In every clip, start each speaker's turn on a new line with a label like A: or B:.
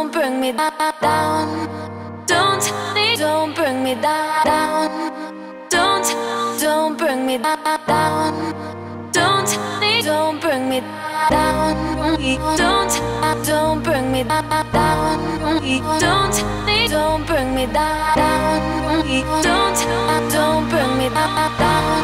A: don't bring me down. Don't bring me down. Don't bring me down. Don't bring me down. Don't bring me down. Don't bring me down. Don't bring me down.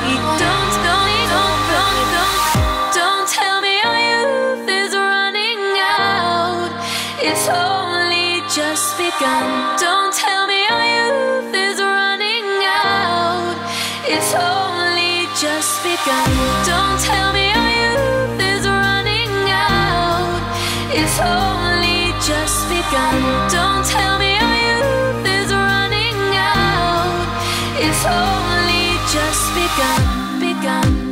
A: Don't tell me our youth is running out. It's only just begun. Don't tell me our youth is running out. It's only just begun. Don't tell me our youth is running out. It's only just begun. Don't tell me our youth is running out. It's only just begun.